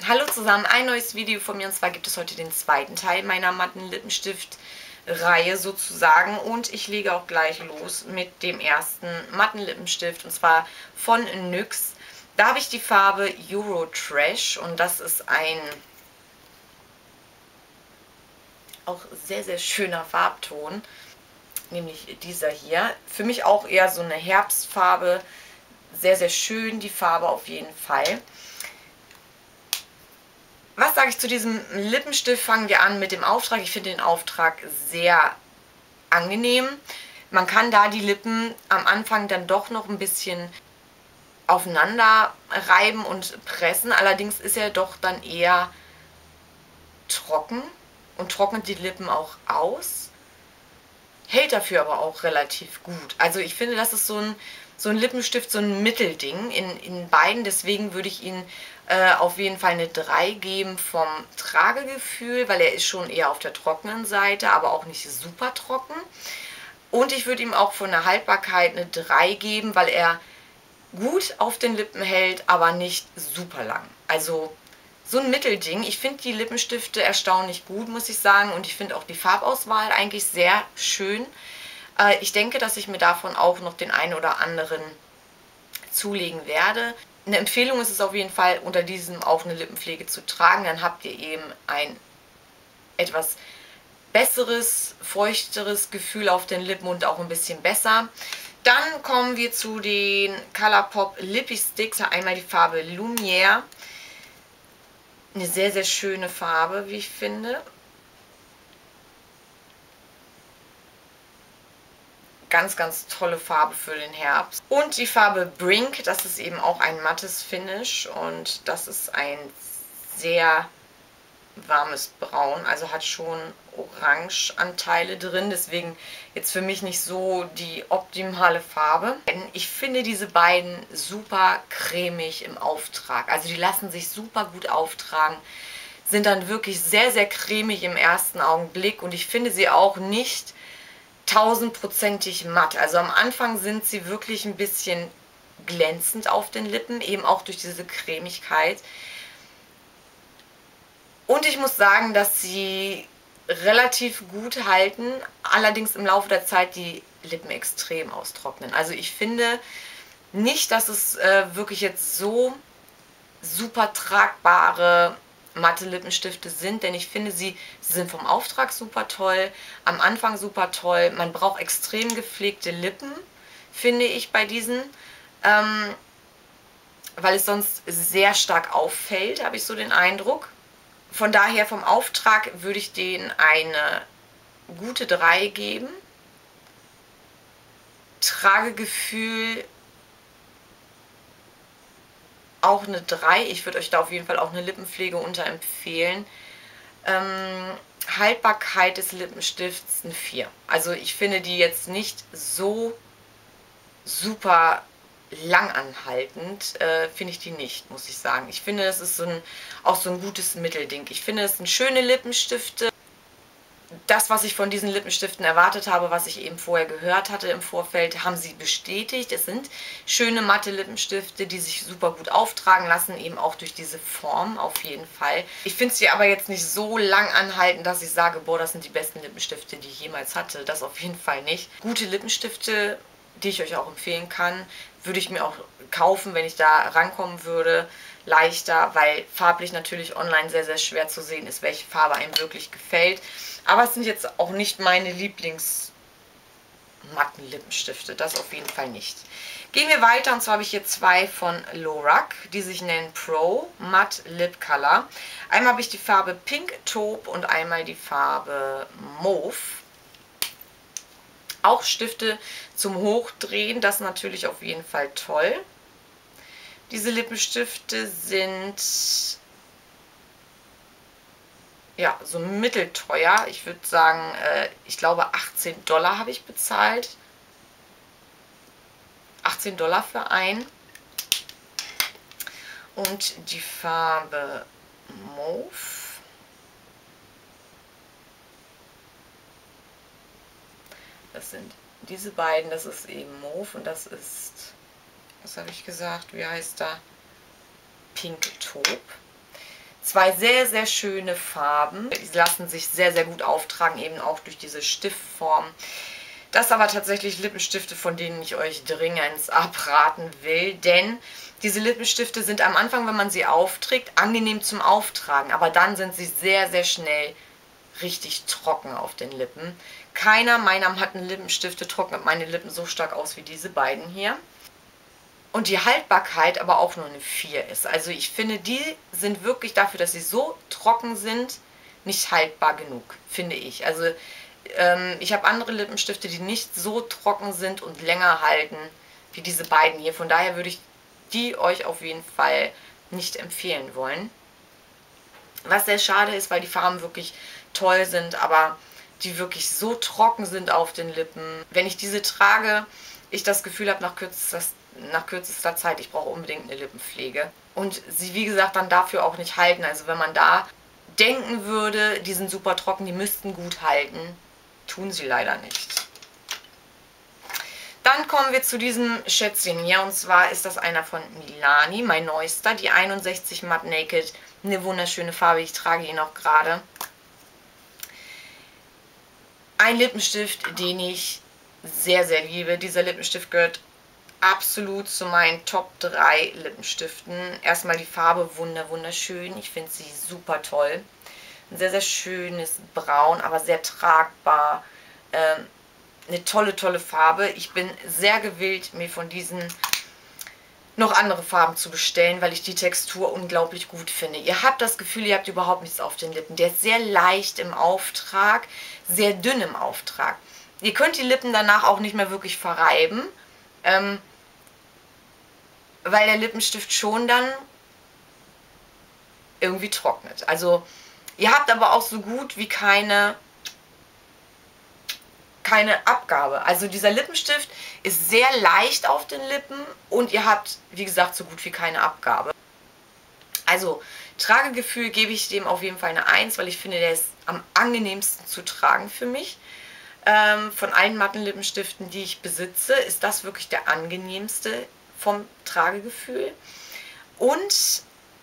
Hallo zusammen, ein neues Video von mir und zwar gibt es heute den zweiten Teil meiner matten Lippenstift-Reihe sozusagen und ich lege auch gleich los mit dem ersten matten Lippenstift und zwar von NYX. Da habe ich die Farbe Euro Trash und das ist ein auch sehr, sehr schöner Farbton, nämlich dieser hier. Für mich auch eher so eine Herbstfarbe, sehr, sehr schön die Farbe auf jeden Fall. Was sage ich zu diesem Lippenstift? Fangen wir an mit dem Auftrag. Ich finde den Auftrag sehr angenehm. Man kann da die Lippen am Anfang dann doch noch ein bisschen aufeinander reiben und pressen. Allerdings ist er doch dann eher trocken und trocknet die Lippen auch aus. Hält dafür aber auch relativ gut. Also ich finde, das ist so ein Lippenstift, so ein Mittelding in beiden. Deswegen würde ich ihn auf jeden Fall eine 3 geben vom Tragegefühl, weil er ist schon eher auf der trockenen Seite, aber auch nicht super trocken. Und ich würde ihm auch von der Haltbarkeit eine 3 geben, weil er gut auf den Lippen hält, aber nicht super lang. Also so ein Mittelding. Ich finde die Lippenstifte erstaunlich gut, muss ich sagen. Und ich finde auch die Farbauswahl eigentlich sehr schön. Ich denke, dass ich mir davon auch noch den einen oder anderen zulegen werde. Eine Empfehlung ist es auf jeden Fall, unter diesem auch eine Lippenpflege zu tragen. Dann habt ihr eben ein etwas besseres, feuchteres Gefühl auf den Lippen und auch ein bisschen besser. Dann kommen wir zu den Colourpop Lippy Sticks. Einmal die Farbe Lumière. Eine sehr, sehr schöne Farbe, wie ich finde. Ganz, ganz tolle Farbe für den Herbst. Und die Farbe Brink, das ist eben auch ein mattes Finish und das ist ein sehr warmes Braun, also hat schon Orangeanteile drin, deswegen jetzt für mich nicht so die optimale Farbe. Ich finde diese beiden super cremig im Auftrag, also die lassen sich super gut auftragen, sind dann wirklich sehr, sehr cremig im ersten Augenblick und ich finde sie auch nicht 1000%ig matt. Also am Anfang sind sie wirklich ein bisschen glänzend auf den Lippen, eben auch durch diese Cremigkeit. Und ich muss sagen, dass sie relativ gut halten, allerdings im Laufe der Zeit die Lippen extrem austrocknen. Also ich finde nicht, dass es wirklich jetzt so super tragbare matte Lippenstifte sind, denn ich finde, sie sind vom Auftrag super toll, am Anfang super toll. Man braucht extrem gepflegte Lippen, finde ich, bei diesen, weil es sonst sehr stark auffällt, habe ich so den Eindruck. Von daher vom Auftrag würde ich denen eine gute 3 geben. Tragegefühl auch eine 3. Ich würde euch da auf jeden Fall auch eine Lippenpflege unterempfehlen. Haltbarkeit des Lippenstifts eine 4. Also ich finde die jetzt nicht so super langanhaltend, finde ich die nicht, muss ich sagen. Ich finde, das ist auch so ein gutes Mittelding. Ich finde, es sind schöne Lippenstifte. Das, was ich von diesen Lippenstiften erwartet habe, was ich eben vorher gehört hatte im Vorfeld, haben sie bestätigt. Es sind schöne matte Lippenstifte, die sich super gut auftragen lassen, eben auch durch diese Form auf jeden Fall. Ich finde sie aber jetzt nicht so lang anhalten, dass ich sage, boah, das sind die besten Lippenstifte, die ich jemals hatte. Das auf jeden Fall nicht. Gute Lippenstifte, die ich euch auch empfehlen kann, würde ich mir auch kaufen, wenn ich da rankommen würde. Leichter, weil farblich natürlich online sehr, sehr schwer zu sehen ist, welche Farbe einem wirklich gefällt. Aber es sind jetzt auch nicht meine Lieblingsmatten Lippenstifte, das auf jeden Fall nicht. Gehen wir weiter und zwar habe ich hier 2 von Lorac, die sich nennen Pro Matte Lip Color. Einmal habe ich die Farbe Pink Taupe und einmal die Farbe Mauve. Auch Stifte zum Hochdrehen, das ist natürlich auf jeden Fall toll. Diese Lippenstifte sind ja so mittelteuer. Ich würde sagen, ich glaube $18 habe ich bezahlt. $18 für einen. Und die Farbe Mauve. Das sind diese beiden, das ist eben Mauve und das ist, was habe ich gesagt, wie heißt da? Pink Taupe. Zwei sehr, sehr schöne Farben. Die lassen sich sehr, sehr gut auftragen, eben auch durch diese Stiftform. Das aber tatsächlich Lippenstifte, von denen ich euch dringend abraten will, denn diese Lippenstifte sind am Anfang, wenn man sie aufträgt, angenehm zum Auftragen, aber dann sind sie sehr, sehr schnell richtig trocken auf den Lippen. Keiner meiner matten Lippenstifte trocknet meine Lippen so stark aus wie diese beiden hier. Und die Haltbarkeit aber auch nur eine 4 ist. Also ich finde, die sind wirklich dafür, dass sie so trocken sind, nicht haltbar genug, finde ich. Also ich habe andere Lippenstifte, die nicht so trocken sind und länger halten wie diese beiden hier. Von daher würde ich die euch auf jeden Fall nicht empfehlen wollen. Was sehr schade ist, weil die Farben wirklich toll sind, aber die wirklich so trocken sind auf den Lippen. Wenn ich diese trage, ich das Gefühl habe, nach kürzester Zeit, ich brauche unbedingt eine Lippenpflege. Und sie, wie gesagt, dann dafür auch nicht halten. Also wenn man da denken würde, die sind super trocken, die müssten gut halten, tun sie leider nicht. Dann kommen wir zu diesem Schätzchen hier, und zwar ist das einer von Milani, mein neuester, die 61 Matte Naked. Eine wunderschöne Farbe, ich trage ihn auch gerade. Ein Lippenstift, den ich sehr, sehr liebe. Dieser Lippenstift gehört absolut zu meinen Top 3 Lippenstiften. Erstmal die Farbe wunderschön. Ich finde sie super toll. Ein sehr, sehr schönes Braun, aber sehr tragbar. Eine tolle Farbe. Ich bin sehr gewillt, mir von diesen noch andere Farben zu bestellen, weil ich die Textur unglaublich gut finde. Ihr habt das Gefühl, ihr habt überhaupt nichts auf den Lippen. Der ist sehr leicht im Auftrag, sehr dünn im Auftrag. Ihr könnt die Lippen danach auch nicht mehr wirklich verreiben, weil der Lippenstift schon dann irgendwie trocknet. Also ihr habt aber auch so gut wie keine Abgabe. Also dieser Lippenstift ist sehr leicht auf den Lippen und ihr habt, wie gesagt, so gut wie keine Abgabe. Also Tragegefühl gebe ich dem auf jeden Fall eine 1, weil ich finde, der ist am angenehmsten zu tragen für mich. Von allen matten Lippenstiften, die ich besitze, ist das wirklich der angenehmste vom Tragegefühl. Und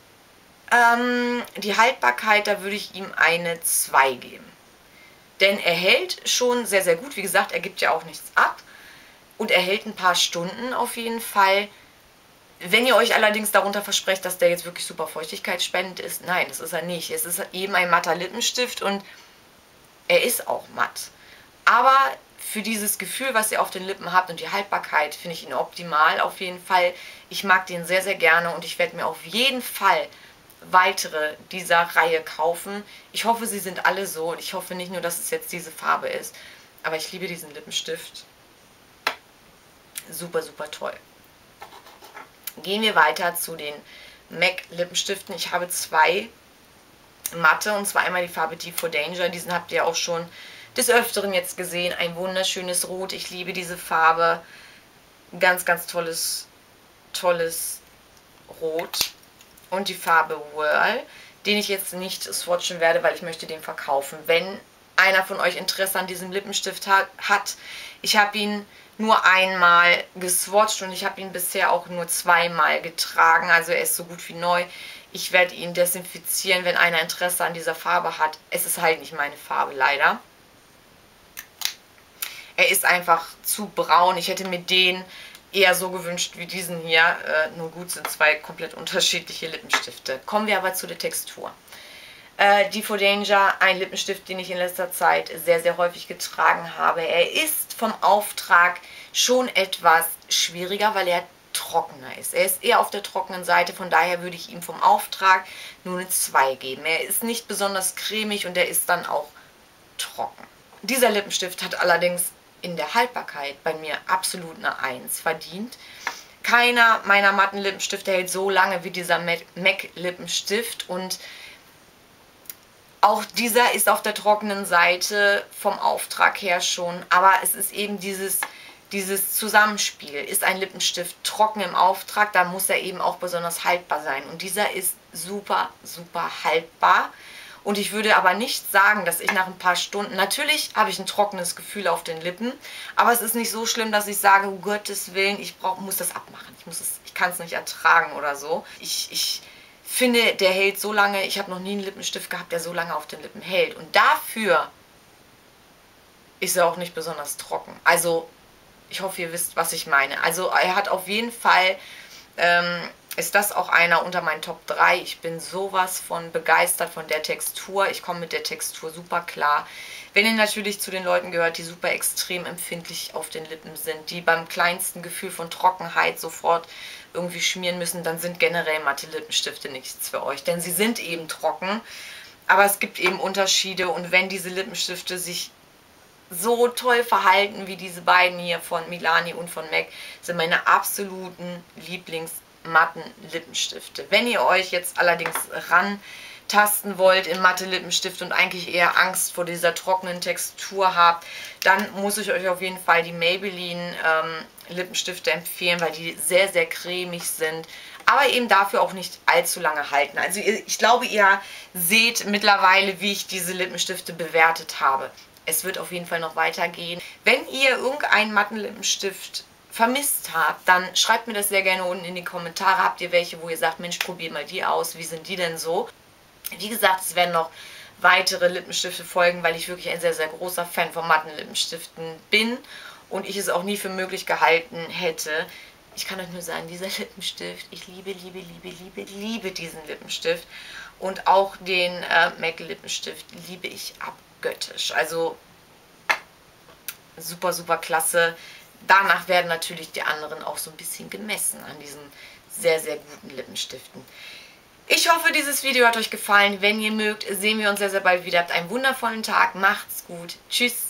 die Haltbarkeit, da würde ich ihm eine 2 geben. Denn er hält schon sehr, sehr gut. Wie gesagt, er gibt ja auch nichts ab. Und er hält ein paar Stunden auf jeden Fall. Wenn ihr euch allerdings darunter versprecht, dass der jetzt wirklich super feuchtigkeitsspendend ist, nein, das ist er nicht. Es ist eben ein matter Lippenstift und er ist auch matt. Aber für dieses Gefühl, was ihr auf den Lippen habt und die Haltbarkeit, finde ich ihn optimal auf jeden Fall. Ich mag den sehr, sehr gerne und ich werde mir auf jeden Fall weitere dieser Reihe kaufen. Ich hoffe, sie sind alle so und ich hoffe nicht nur, dass es jetzt diese Farbe ist, aber ich liebe diesen Lippenstift. Super toll. Gehen wir weiter zu den MAC Lippenstiften. Ich habe zwei matte, und zwar einmal die Farbe Deep for Danger. Diesen habt ihr auch schon des Öfteren jetzt gesehen. Ein wunderschönes Rot. Ich liebe diese Farbe. Ganz tolles Rot. Und die Farbe Whirl, den ich jetzt nicht swatchen werde, weil ich möchte den verkaufen. Wenn einer von euch Interesse an diesem Lippenstift hat, ich habe ihn nur einmal geswatcht und ich habe ihn bisher auch nur zweimal getragen. Also er ist so gut wie neu. Ich werde ihn desinfizieren, wenn einer Interesse an dieser Farbe hat. Es ist halt nicht meine Farbe, leider. Er ist einfach zu braun. Ich hätte mir den eher so gewünscht wie diesen hier. Nur gut, sind zwei komplett unterschiedliche Lippenstifte. Kommen wir aber zu der Textur. Deep for Danger, ein Lippenstift, den ich in letzter Zeit sehr, sehr häufig getragen habe. Er ist vom Auftrag schon etwas schwieriger, weil er trockener ist. Er ist eher auf der trockenen Seite, von daher würde ich ihm vom Auftrag nur eine 2 geben. Er ist nicht besonders cremig und er ist dann auch trocken. Dieser Lippenstift hat allerdings in der Haltbarkeit bei mir absolut eine 1 verdient. Keiner meiner matten Lippenstifte hält so lange wie dieser MAC Lippenstift und auch dieser ist auf der trockenen Seite vom Auftrag her schon, aber es ist eben dieses Zusammenspiel. Ist ein Lippenstift trocken im Auftrag, dann muss er eben auch besonders haltbar sein. Und dieser ist super haltbar. Und ich würde aber nicht sagen, dass ich nach ein paar Stunden, natürlich habe ich ein trockenes Gefühl auf den Lippen, aber es ist nicht so schlimm, dass ich sage, um Gottes Willen, muss das abmachen. Ich kann es nicht ertragen oder so. Ich finde, der hält so lange. Ich habe noch nie einen Lippenstift gehabt, der so lange auf den Lippen hält. Und dafür ist er auch nicht besonders trocken. Also, ich hoffe, ihr wisst, was ich meine. Also, er hat auf jeden Fall, ist das auch einer unter meinen Top 3. Ich bin sowas von begeistert von der Textur. Ich komme mit der Textur super klar. Wenn ihr natürlich zu den Leuten gehört, die super extrem empfindlich auf den Lippen sind, die beim kleinsten Gefühl von Trockenheit sofort irgendwie schmieren müssen, dann sind generell matte Lippenstifte nichts für euch. Denn sie sind eben trocken, aber es gibt eben Unterschiede. Und wenn diese Lippenstifte sich so toll verhalten wie diese beiden hier von Milani und von MAC, sind meine absoluten Lieblingsmatten Lippenstifte. Wenn ihr euch jetzt allerdings rantasten wollt in matte Lippenstift und eigentlich eher Angst vor dieser trockenen Textur habt, dann muss ich euch auf jeden Fall die Maybelline Lippenstifte empfehlen, weil die sehr, sehr cremig sind, aber eben dafür auch nicht allzu lange halten. Also ich glaube, ihr seht mittlerweile, wie ich diese Lippenstifte bewertet habe. Es wird auf jeden Fall noch weitergehen. Wenn ihr irgendeinen matten Lippenstift vermisst habt, dann schreibt mir das sehr gerne unten in die Kommentare. Habt ihr welche, wo ihr sagt, Mensch, probiert mal die aus, wie sind die denn so? Wie gesagt, es werden noch weitere Lippenstifte folgen, weil ich wirklich ein sehr, sehr großer Fan von matten Lippenstiften bin und ich es auch nie für möglich gehalten hätte. Ich kann euch nur sagen, dieser Lippenstift, ich liebe, liebe, liebe, liebe, liebe diesen Lippenstift. Und auch den MAC Lippenstift liebe ich abgöttisch. Also super, super klasse. Danach werden natürlich die anderen auch so ein bisschen gemessen an diesen sehr, sehr guten Lippenstiften. Ich hoffe, dieses Video hat euch gefallen. Wenn ihr mögt, sehen wir uns sehr, sehr bald wieder. Habt einen wundervollen Tag. Macht's gut. Tschüss.